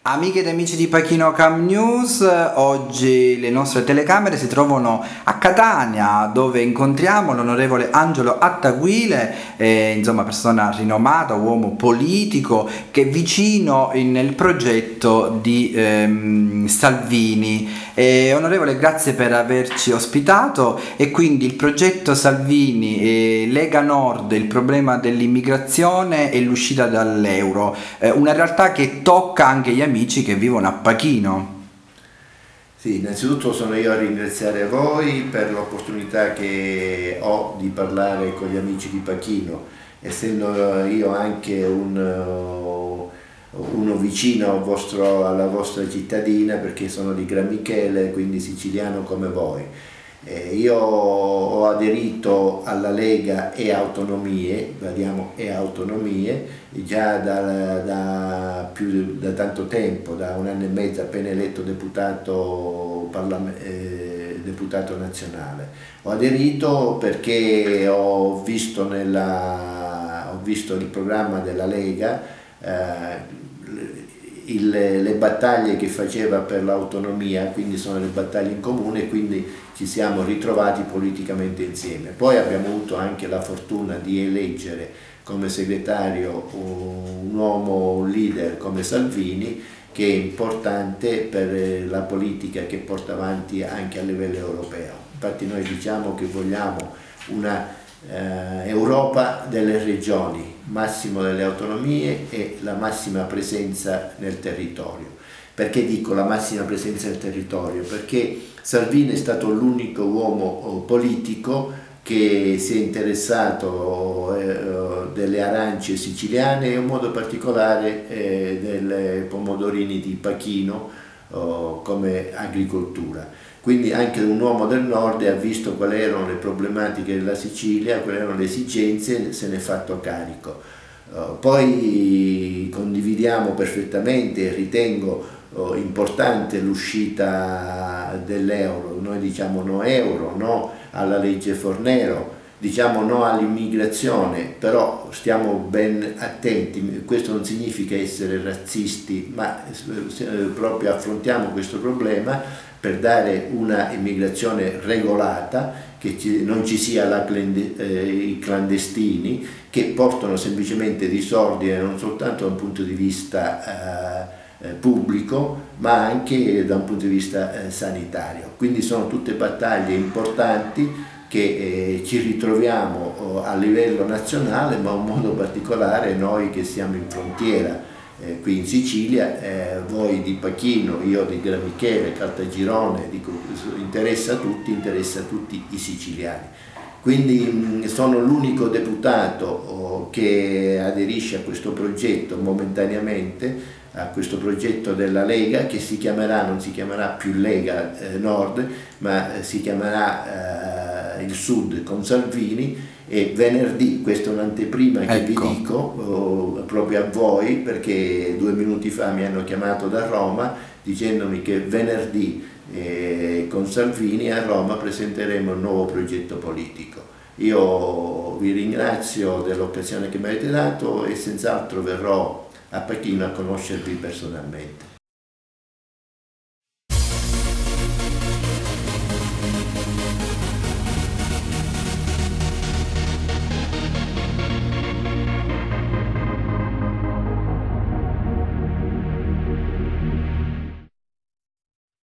Amiche ed amici di Pachino Cam News, oggi le nostre telecamere si trovano a Catania, dove incontriamo l'onorevole Angelo Attaguile, insomma persona rinomata, uomo politico che è vicino nel progetto di Salvini. Onorevole, grazie per averci ospitato. E quindi il progetto Salvini, Lega Nord, il problema dell'immigrazione e l'uscita dall'euro, una realtà che tocca anche gli amici che vivono a Pachino. Sì, innanzitutto sono io a ringraziare voi per l'opportunità che ho di parlare con gli amici di Pachino, essendo io anche uno vicino alla vostra cittadina, perché sono di Gran Michele, quindi siciliano come voi. Io ho aderito alla Lega e Autonomie, vediamo e Autonomie, già da tanto tempo, da un anno e mezzo, appena eletto deputato nazionale. Ho aderito perché ho visto il programma della Lega, le battaglie che faceva per l'autonomia, quindi sono le battaglie in comune, e quindi ci siamo ritrovati politicamente insieme. Poi abbiamo avuto anche la fortuna di eleggere come segretario un leader come Salvini, che è importante per la politica che porta avanti anche a livello europeo. Infatti noi diciamo che vogliamo una Europa delle regioni, massimo delle autonomie e la massima presenza nel territorio. Perché dico la massima presenza nel territorio? Perché Salvini è stato l'unico uomo politico che si è interessato delle arance siciliane e in modo particolare dei pomodorini di Pachino come agricoltura. Quindi anche un uomo del nord ha visto quali erano le problematiche della Sicilia, quali erano le esigenze, se ne è fatto carico. Poi condividiamo perfettamente, ritengo importante l'uscita dell'euro. Noi diciamo no euro, no alla legge Fornero, diciamo no all'immigrazione, però stiamo ben attenti. Questo non significa essere razzisti, ma proprio affrontiamo questo problema per dare una immigrazione regolata, che non ci sia i clandestini che portano semplicemente disordine non soltanto da un punto di vista pubblico, ma anche da un punto di vista sanitario. Quindi sono tutte battaglie importanti che ci ritroviamo a livello nazionale, ma in modo particolare noi che siamo in frontiera qui in Sicilia, voi di Pachino, io di Gran Michele, Caltagirone, interessa a tutti i siciliani. Quindi sono l'unico deputato che aderisce a questo progetto momentaneamente, a questo progetto della Lega, che non si chiamerà più Lega Nord, ma si chiamerà il Sud con Salvini. E venerdì, questa è un'anteprima che vi dico proprio a voi, perché 2 minuti fa mi hanno chiamato da Roma dicendomi che venerdì con Salvini a Roma presenteremo un nuovo progetto politico. Io vi ringrazio dell'occasione che mi avete dato e senz'altro verrò a Pechino a conoscervi personalmente.